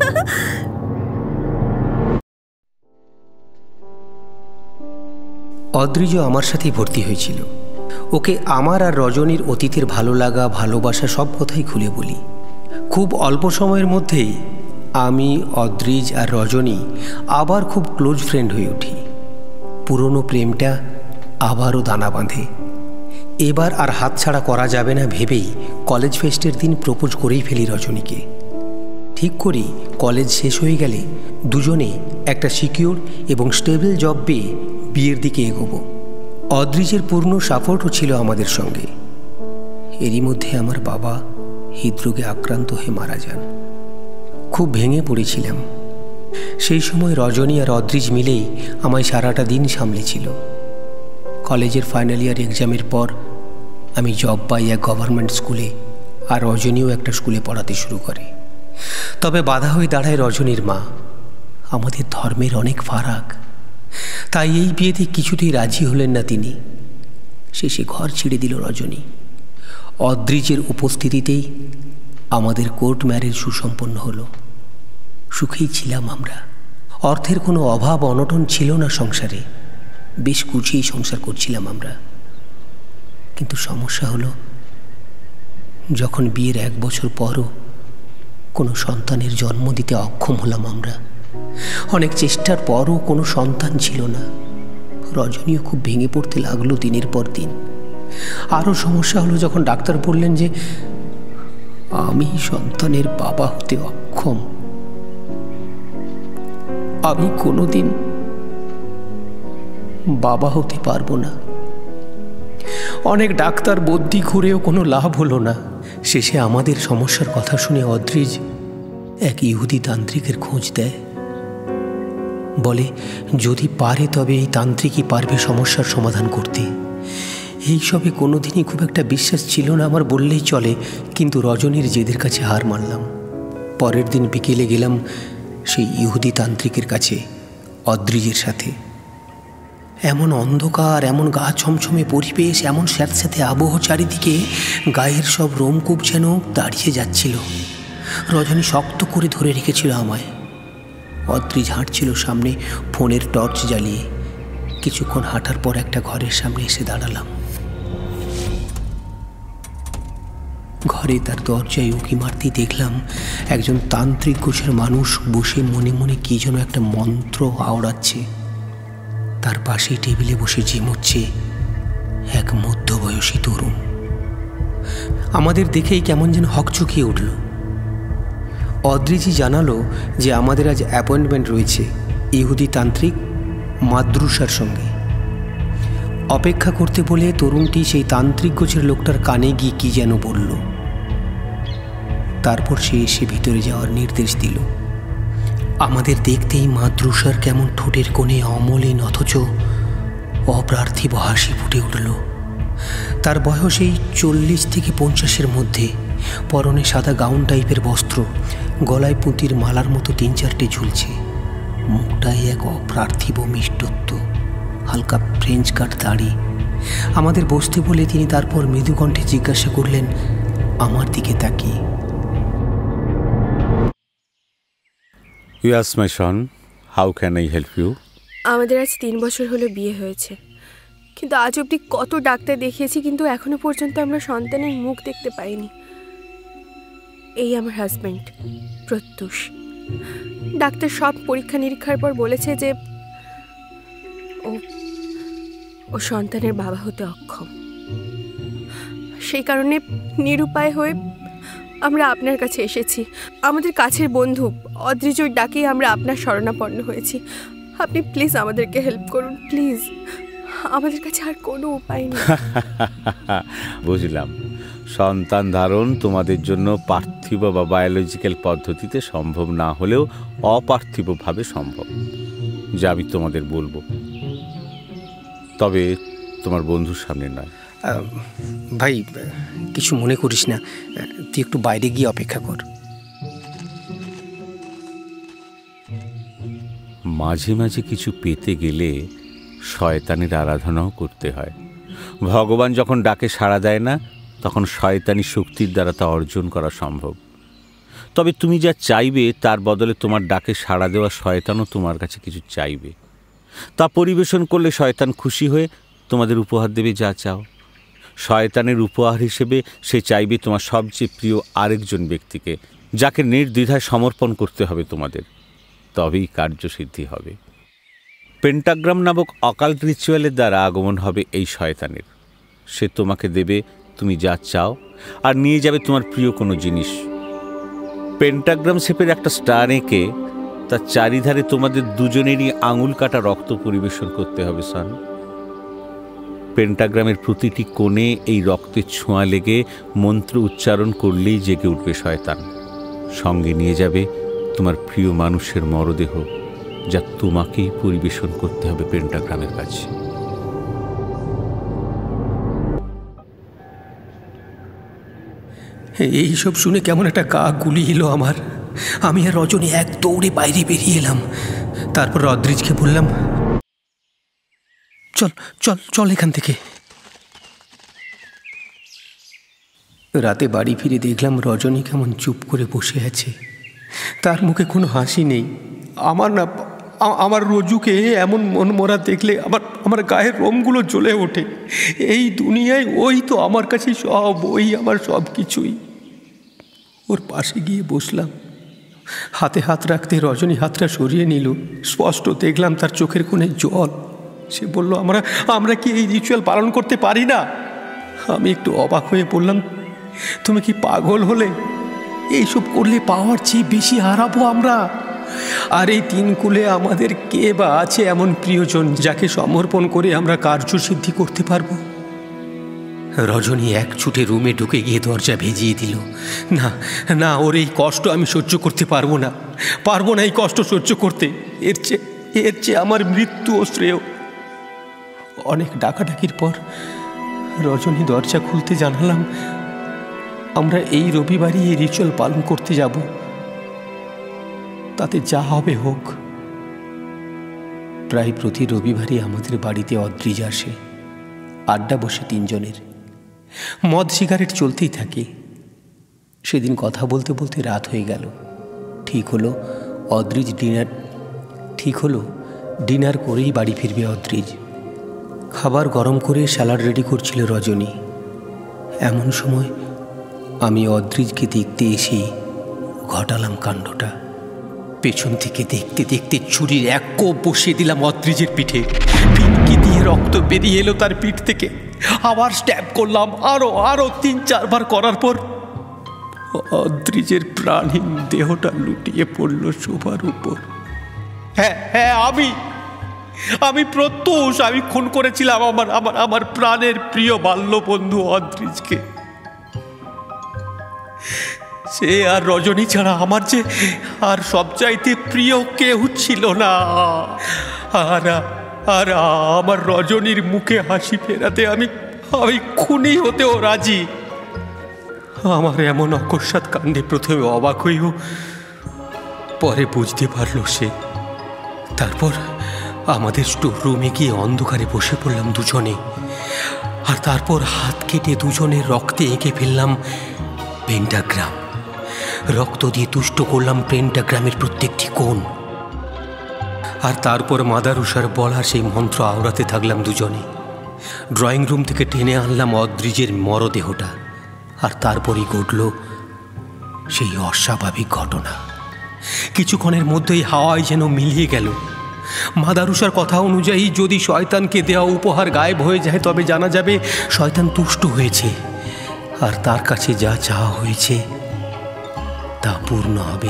Adrij আমার সাথেই ভর্তি হয়েছিল। ওকে আমার আর রজনীর অতীতের ভালো লাগা, ভালোবাসা সব কথাই খুলে বলি। খুব অল্প সময়ের মধ্যেই আমি, অদ্রিজ আর রজনী আবার খুব ক্লোজ ফ্রেন্ড হয়ে উঠি। পুরনো প্রেমটা আবারও দানা বাঁধে। এবার আর হাতছাড়া করা যাবে না ভেবেই কলেজ ফেস্টের দিন প্রপোজ করেই ফেলি রজনীকে। ঠিক করি কলেজ শেষ হয়ে গেলে দুজনে একটা সিকিউর এবং স্টেবল জব পেয়ে বিয়ের দিকে এগোবো। অদ্রিজের পূর্ণ সাপোর্টও ছিল আমাদের সঙ্গে। এরই মধ্যে আমার বাবা হৃদরোগে আক্রান্ত হয়ে মারা যান। খুব ভেঙে পড়েছিলাম। সেই সময় রজনী আর অদ্রিজ মিলেই আমায় সারাটা দিন সামলেছিল। কলেজের ফাইনাল ইয়ার এক্সামের পর আমি জব পাই এক গভর্নমেন্ট স্কুলে, আর রজনীও একটা স্কুলে পড়াতে শুরু করে। তবে বাধা হয়ে দাঁড়ায় রজনীর মা। আমাদের ধর্মের অনেক ফারাক, তাই এই বিয়েতে কিছুতেই রাজি হলেন না তিনি। শেষে ঘর ছেড়ে দিল রজনী। অদ্রিজের উপস্থিতিতেই আমাদের কোর্ট ম্যারেজ সুসম্পন্ন হলো। সুখেই ছিলাম আমরা। অর্থের কোনো অভাব অনটন ছিল না সংসারে। বেশ গুছিয়ে সংসার করছিলাম আমরা। কিন্তু সমস্যা হলো, যখন বিয়ের 1 বছর পরও কোনো সন্তানের জন্ম দিতে অক্ষম হলাম আমরা। অনেক চেষ্টার পরও কোনো সন্তান ছিল না। রজনীও খুব ভেঙে পড়তে লাগলো দিনের পর দিন। আরও সমস্যা হলো যখন ডাক্তার বললেন যে আমি সন্তানের বাবা হতে অক্ষম। আমি কোনোদিন বাবা হতে পারবো না। অনেক ডাক্তার বদ্যি ঘুরেও কোনো লাভ হলো না। শেষে আমাদের সমস্যার কথা শুনে অদ্রিজ এক ইহুদি তান্ত্রিকের খোঁজ দেয়। বলে যদি পারে তবে এই তান্ত্রিকই পারবে সমস্যার সমাধান করতে। এইসবে কোনোদিনই খুব একটা বিশ্বাস ছিল না আমার বললেই চলে, কিন্তু রজনীর জেদের কাছে হার মানলাম। পরের দিন বিকেলে গেলাম সেই ইহুদি তান্ত্রিকের কাছে অদ্রিজের সাথে। এমন অন্ধকার, এমন গা ছমছমে পরিবেশ, এমন স্যাঁতস্যাঁতে আবহ চারিদিকে, গায়ের সব রোমকূপ যেন দাঁড়িয়ে যাচ্ছিল। রজনী শক্ত করে ধরে রেখেছিল আমায়। অদ্রিজ হাঁটছিল সামনে ফোনের টর্চ জ্বালিয়ে। কিছুক্ষণ হাঁটার পর একটা ঘরের সামনে এসে দাঁড়ালাম। ঘরে তার দরজায় উঁকি মারতেই দেখলাম একজন তান্ত্রিক গোছের মানুষ বসে মনে মনে কি যেন একটা মন্ত্র আওড়াচ্ছে। তার পাশেই টেবিলে বসে ঝিমুচ্ছে এক মধ্যবয়সী তরুণ। আমাদের দেখেই কেমন যেন হকচকিয়ে উঠল। অদ্রিজই জানালো যে আমাদের আজ অ্যাপয়েন্টমেন্ট রয়েছে ইহুদি তান্ত্রিক মাদ্রুসার সঙ্গে। অপেক্ষা করতে বলে তরুণটি সেই তান্ত্রিক গোছের লোকটার কানে গিয়ে কি যেন বলল। তারপর সে এসে ভিতরে যাওয়ার নির্দেশ দিল। আমাদের দেখতেই মাদ্রুসার কেমন ঠোঁটের কোণে অমলিন অথচ অপ্রার্থিব হাসি ফুটে উঠল। তার বয়স এই 40 থেকে 50-এর মধ্যে। পরনে সাদা গাউন টাইপের বস্ত্র, গলায় পুঁতির মালার মতো 3-4টে ঝুলছে। মুখটায় এক অপ্রার্থিব মিষ্টত্ব, হালকা ফ্রেঞ্চ কাট দাড়ি। আমাদের বসতে বলে তিনি তারপর মৃদু কণ্ঠে জিজ্ঞাসা করলেন আমার দিকে তাকিয়ে, Yes, my son. How can I help you? আমাদের আজ 3 বছর হলো বিয়ে হয়েছে, কিন্তু আজ অবধি কত ডাক্তার দেখিয়েছি, কিন্তু এখনো পর্যন্ত আমরা সন্তানের মুখ দেখতে পাইনি। এই আমার হাজব্যান্ড প্রত্যুষ। ডাক্তার সব পরীক্ষা নিরীক্ষার পর বলেছে যে ও সন্তানের বাবা হতে অক্ষম। সেই কারণে নিরুপায় হয়ে আমরা আপনার কাছে এসেছি, আমাদের কাছের বন্ধু অদ্রিজর ডাকেই আমরা আপনার শরণাপন্ন হয়েছি। আপনি প্লিজ আমাদেরকে হেল্প করুন, প্লিজ। আমাদের কাছে আর কোনো উপায় নেই। বুঝলাম, সন্তান ধারণ তোমাদের জন্য পার্থিব বা বায়োলজিক্যাল পদ্ধতিতে সম্ভব না হলেও অপার্থিবভাবে সম্ভব, যা আমি তোমাদের বলবো, তবে তোমার বন্ধুর সামনে নয়। ভাই কিছু মনে করিস না, তুই একটু বাইরে গিয়ে অপেক্ষা কর। মাঝে মাঝে কিছু পেতে গেলে শয়তানের আরাধনাও করতে হয়। ভগবান যখন ডাকে সাড়া দেয় না, তখন শয়তানি শক্তির দ্বারা তা অর্জন করা সম্ভব। তবে তুমি যা চাইবে তার বদলে তোমার ডাকে সাড়া দেওয়া শয়তানও তোমার কাছে কিছু চাইবে। তা পরিবেশন করলে শয়তান খুশি হয়ে তোমাদের উপহার দেবে যা চাও। শয়তানের উপহার হিসেবে সে চাইবে তোমার সবচেয়ে প্রিয় আরেকজন ব্যক্তিকে, যাকে নির্দ্বিধায় সমর্পণ করতে হবে তোমাদের, তবেই কার্যসিদ্ধি হবে। পেন্টাগ্রাম নামক অকাল্ট রিচুয়ালের দ্বারা আগমন হবে এই শয়তানের। সে তোমাকে দেবে তুমি যা চাও, আর নিয়ে যাবে তোমার প্রিয় কোনো জিনিস। পেন্টাগ্রাম শেপের একটা স্টার এঁকে তার চারিধারে তোমাদের দুজনেরই আঙুল কাটা রক্ত পরিবেশন করতে হবে সান। পেন্টাগ্রামের প্রতিটি কোণে এই রক্তের ছোঁয়া লেগে মন্ত্র উচ্চারণ করলেই জেগে উঠবে শয়তান। সঙ্গে নিয়ে যাবে তোমার প্রিয় মানুষের মরদেহ, যা তোমাকেই পরিবেশন করতে হবে পেন্টাগ্রামের কাছে। এইসব শুনে কেমন একটা গা গুলি এলো আমার। আমি আর রজনী এক দৌড়ে বাইরে বেরিয়ে এলাম। তারপর অদ্রিজকে বললাম, চল চল চল এখান থেকে। রাতে বাড়ি ফিরে দেখলাম রজনী কেমন চুপ করে বসে আছে, তার মুখে কোনো হাসি নেই। আমার রজুকে এমন মনমরা দেখলে আমার গায়ের রোমগুলো জ্বলে ওঠে। এই দুনিয়ায় ওই তো আমার কাছে সব, ওই আমার সব কিছুই। ওর পাশে গিয়ে বসলাম, হাতে হাত রাখতে রজনী হাতটা সরিয়ে নিল। স্পষ্ট দেখলাম তার চোখের কোণে জল। সে বলল, আমরা কি এই রিচুয়াল পালন করতে পারি না? আমি একটু অবাক হয়ে বললাম, তুমি কি পাগল হলে? এইসব করলে পাওয়ার চেয়ে বেশি হারাবো আমরা। আর এই তিন কুলে আমাদের কে বা আছে এমন প্রিয়জন যাকে সমর্পণ করে আমরা কার্যসিদ্ধি করতে পারবো? রজনী এক ছুটে রুমে ঢুকে গিয়ে দরজা ভেজিয়ে দিল। না না, ওর এই কষ্ট আমি সহ্য করতে পারবো না এই কষ্ট সহ্য করতে। এর চেয়ে আমার মৃত্যুও শ্রেয়। অনেক ডাকাডাকির পর রজনী দরজা খুলতে জানালাম, আমরা এই রবিবারই এই রিচুয়াল পালন করতে যাব, তাতে যা হবে হোক। প্রায় প্রতি রবিবারই আমাদের বাড়িতে অদ্রিজ আসে। আড্ডা বসে তিনজনের, মদ সিগারেট চলতেই থাকে। সেদিন কথা বলতে বলতে রাত হয়ে গেল। ঠিক হলো ডিনার করেই বাড়ি ফিরবে অদ্রিজ। খাবার গরম করে স্যালাড রেডি করছিল রজনী। এমন সময় আমি অদ্রিজকে দেখতে এসে ঘটালাম কাণ্ডটা। পেছন থেকে দেখতে দেখতে ছুরির এক কোপ বসিয়ে দিলাম অদ্রিজের পিঠে। পিটকি দিয়ে রক্ত বেরিয়ে এলো তার পিঠ থেকে। আবার স্ট্যাব করলাম, আরো 3-4 বার করার পর অদ্রিজের প্রাণহীন দেহটা লুটিয়ে পড়ল সোফার উপর। হ্যাঁ, আমি প্রত্যুষ, আমি খুন করেছিলাম আমার প্রাণের প্রিয় বাল্যবন্ধু অদ্রিজকে। সে আর রজনী ছাড়া আমার যে আর সবচাইতে প্রিয় কেউ ছিল না। আর আমার রজনীর মুখে হাসি ফেরাতে আমি খুনি হতেও রাজি। আমার এমন অকস্মাৎ কাণ্ডে প্রথমে অবাক হয়েও পরে বুঝতে পারল সে। তারপর আমাদের স্টোর রুমে গিয়ে অন্ধকারে বসে পড়লাম দুজনে। আর তারপর হাত কেটে দুজনের রক্তে এঁকে ফেললাম পেন্টাগ্রাম। রক্ত দিয়ে তুষ্ট করলাম পেন্টাগ্রামের প্রত্যেকটি কোণ। আর তারপর মাদারুষার বলা সেই মন্ত্র আওড়াতে থাকলাম দুজনে। ড্রয়িং রুম থেকে টেনে আনলাম অদ্রিজের মরদেহটা। আর তারপরই ঘটল সেই অস্বাভাবিক ঘটনা। কিছুক্ষণের মধ্যেই হাওয়ায় যেন মিলিয়ে গেল। মাদারুষার কথা অনুযায়ী যদি শয়তানকে দেওয়া উপহার গায়েব হয়ে যায়, তবে জানা যাবে শয়তান তুষ্ট হয়েছে। আর তার কাছে যা চাওয়া হয়েছে তা পূর্ণ হবে।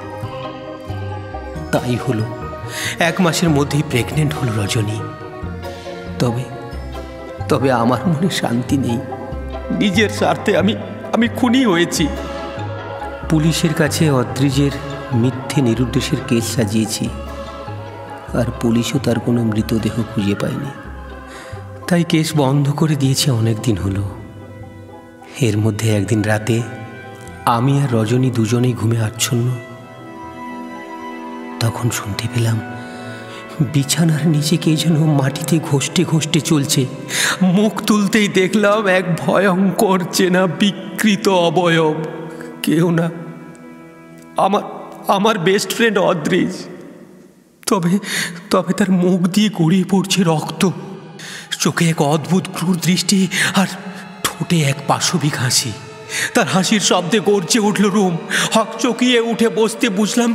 তাই হলো, 1 মাসের মধ্যেই প্রেগনেন্ট হলো রজনী। তবে তবে আমার মনে শান্তি নেই। নিজের স্বার্থে আমি খুনি হয়েছি। পুলিশের কাছে অদ্রিজের মিথ্যে নিরুদ্দেশের কেস সাজিয়েছি, আর পুলিশও তার কোনো মৃতদেহ খুঁজে পায়নি। তাই কেস বন্ধ করে দিয়েছে অনেক দিন হলো। এর মধ্যে একদিন রাতে আমি আর রজনী দুজনেই ঘুমে আচ্ছন্ন। তখন শুনতে পেলাম বিছানার নিচে কে যেন মাটিতে ঘষতে ঘষতে চলছে। মুখ তুলতেই দেখলাম এক ভয়ঙ্কর চেনা বিকৃত অবয়ব। কেউ না, আমার বেস্ট ফ্রেন্ড অদ্রিজ। তবে তার মুখ দিয়ে গড়িয়ে পড়ছে রক্ত, চোখে এক অদ্ভুত ক্রূর দৃষ্টি, আর ঠোঁটে এক পাশবিক হাসি। তার হাসির শব্দে গর্জে উঠল রুম। হকচকিয়ে উঠে বসতে বুঝলাম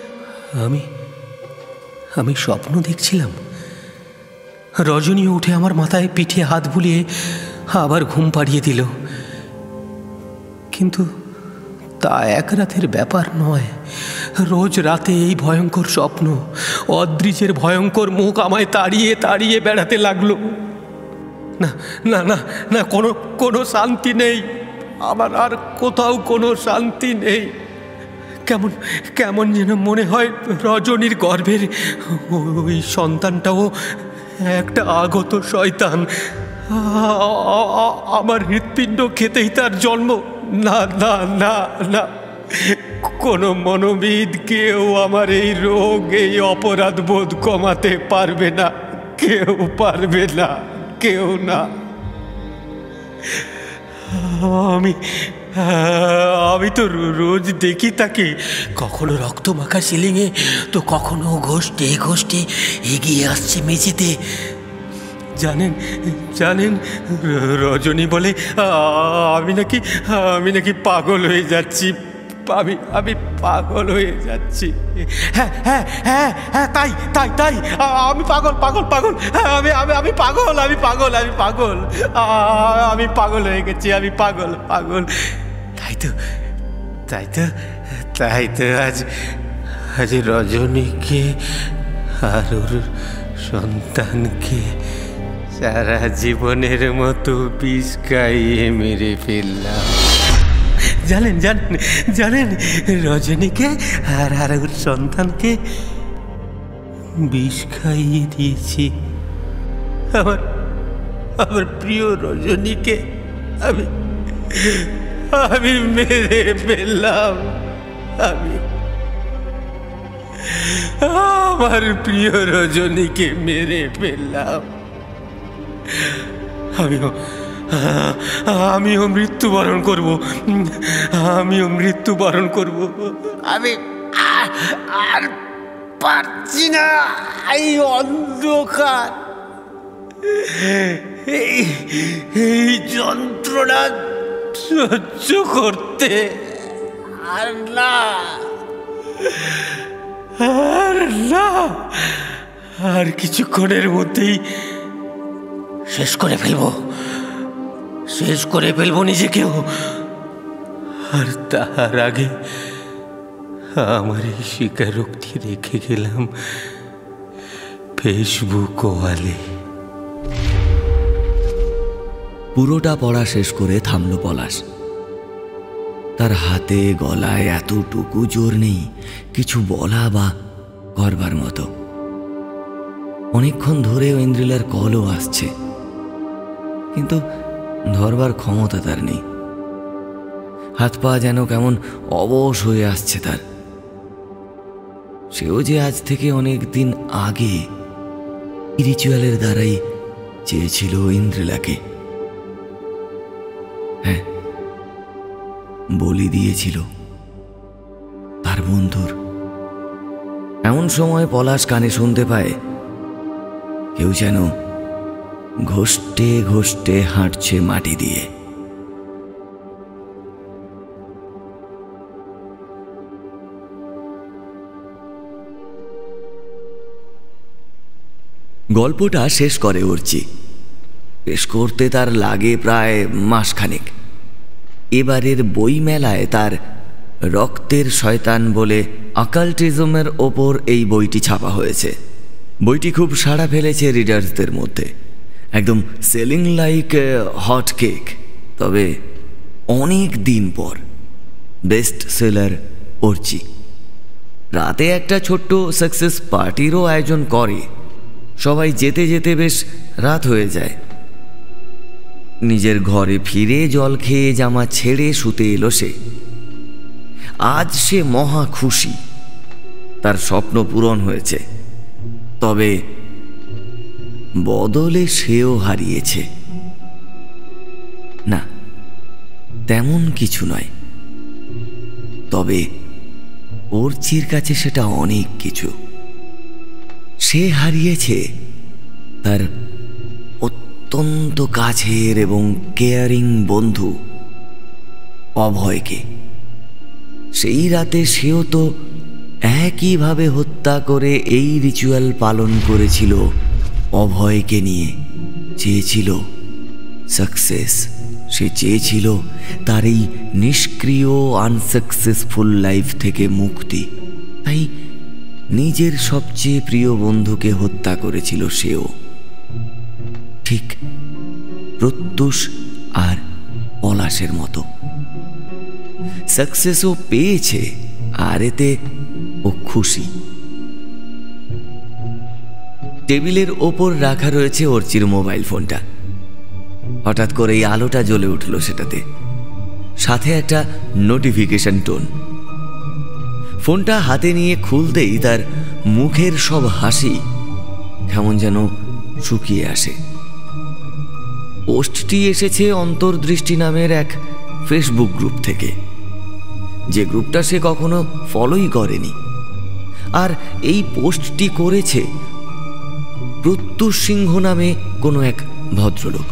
আমি স্বপ্ন দেখছিলাম। রজনী উঠে আমার মাথায় পিঠে হাত বুলিয়ে আবার ঘুম পাড়িয়ে দিল। কিন্তু তা 1 রাতের ব্যাপার নয়। রোজ রাতে এই ভয়ঙ্কর স্বপ্ন, অদ্রিজের ভয়ঙ্কর মুখ আমায় তাড়িয়ে তাড়িয়ে বেড়াতে লাগলো। না না না না, কোনো শান্তি নেই আমার, আর কোথাও কোনো শান্তি নেই। কেমন যেন মনে হয় রজনীর গর্ভের ওই সন্তানটাও একটা আগত শয়তান। আমার হৃৎপিণ্ড খেতেই তার জন্ম। না না না না, কোনো মনোবিদ কেউ আমার এই রোগ, এই অপরাধ বোধ কমাতে পারবে না। কেউ পারবে না, কেউ না। আমি তো রোজ দেখি তাকে, কখনো রক্ত মাখা সিলিংয়ে, তো কখনো ঘষতে ঘষতে এগিয়ে আসছে মেঝেতে। জানেন রজনী বলে আমি নাকি পাগল হয়ে যাচ্ছি। আমি পাগল হয়ে যাচ্ছি। হ্যাঁ হ্যাঁ হ্যাঁ হ্যাঁ, তাই তাই তাই, আমি পাগল পাগল পাগল, আমি পাগল, আমি পাগল, আমি পাগল, আমি পাগল হয়ে গেছি, আমি পাগল পাগল। তাই তো আজ রজনীকে আর ওর সন্তানকে সারা জীবনের মতো বিষ খাইয়ে মেরে ফেললাম। জানেন রজনীকে আর ওর সন্তানকে বিষ খাইয়ে দিয়েছি। আমার প্রিয় রজনীকে আমি মেরে ফেললাম। আমার প্রিয় রজনীকে মেরে ফেললাম। আমিও মৃত্যুবরণ করব। আমি আর পারছি না এই অন্ধকার, এই যন্ত্রণা সহ্য করতে। আর না, আর কিছুক্ষণের মধ্যেই শেষ করে ফেলবো নিজেকেও। আর তার আগে আমার এই স্বীকারোক্তি রেখে গেলাম ফেসবুক ওয়ালে। পুরোটা পড়া শেষ করে থামল পলাশ। তার হাতে গলায় এতটুকু জোর নেই কিছু বলা বা করবার মতো। অনেকক্ষণ ধরে ঐন্দ্রিলার কলও আসছে, কিন্তু ধরবার ক্ষমতা তার নেই। হাত পা যেন কেমন অবশ হয়ে আসছে তার। সেও যে আজ থেকে অনেক দিন আগে রিচুয়ালের দ্বারাই চেয়েছিল ঐন্দ্রিলাকে। হ্যাঁ, বলি দিয়েছিল তার বন্ধুর। এমন সময় পলাশ কানে শুনতে পায় কেউ যেন ঘষ্টে ঘষ্টে হাঁটছে মাটি দিয়ে। গল্পটা শেষ করে অর্চি। শেষ করতে তার লাগে প্রায় মাসখানেক। এবারের বই মেলায় তার রক্তের শয়তান বলে অকাল্টিজমের ওপর এই বইটি ছাপা হয়েছে। বইটি খুব সাড়া ফেলেছে রিডার্সদের মধ্যে, একদম সেলিং লাইক হট কেক। তবে অনেক দিন পর বেস্ট সেলার অর্চি রাতে একটা ছোট্ট সাকসেস পার্টিরও আয়োজন করে। সবাই যেতে যেতে বেশ রাত হয়ে যায়। নিজের ঘরে ফিরে জল খেয়ে জামা ছেড়ে শুতে এলো সে। আজ সে মহা খুশি, তার স্বপ্ন পূরণ হয়েছে। তবে বদলে সেও হারিয়েছে। না, তেমন কিছু নয়, তবে অর্চির কাছে সেটা অনেক কিছু। সে হারিয়েছে তার অত্যন্ত কাছের এবং কেয়ারিং বন্ধু অভয়কে। সেই রাতে সেও তো একইভাবে হত্যা করে এই রিচুয়াল পালন করেছিল অভয়কে নিয়ে। চেয়েছিল সাকসেস, সে চেয়েছিল তার এই নিষ্ক্রিয় আনসাকসেসফুল লাইফ থেকে মুক্তি। তাই নিজের সবচেয়ে প্রিয় বন্ধুকে হত্যা করেছিল সেও, ঠিক প্রত্যুষ আর পলাশের মতো। সাকসেসও পেয়েছে, আর এতে ও খুশি। টেবিলের ওপর রাখা রয়েছে অর্চির মোবাইল ফোনটা। হঠাৎ করে এই আলোটা জ্বলে উঠল সেটাতে, সাথে একটা নোটিফিকেশন টোন। ফোনটা হাতে নিয়ে খুলতেই তার মুখের সব হাসি কেমন যেন শুকিয়ে আসে। পোস্টটি এসেছে অন্তর্দৃষ্টি নামের এক ফেসবুক গ্রুপ থেকে, যে গ্রুপটা সে কখনো ফলোই করেনি। আর এই পোস্টটি করেছে প্রত্যুষ সিংহ নামে কোনো এক ভদ্রলোক।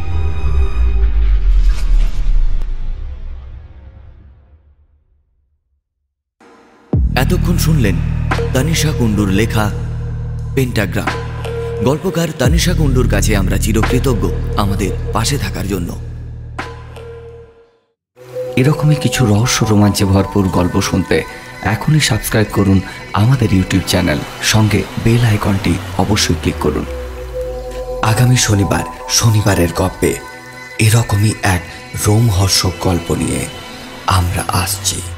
এতক্ষণ শুনলেন তানিশা কুণ্ডুর লেখা পেন্টাগ্রাম। গল্পকার তানিশা কুণ্ডুর কাছে আমরা চিরকৃতজ্ঞ আমাদের পাশে থাকার জন্য। এরকমই কিছু রহস্য রোমাঞ্চে ভরপুর গল্প শুনতে এখনই সাবস্ক্রাইব করুন আমাদের ইউটিউব চ্যানেল, সঙ্গে বেল আইকনটি অবশ্যই ক্লিক করুন। আগামী শনিবারের গল্পে এরকমই এক রোমহর্ষক গল্প নিয়ে আমরা আসছি।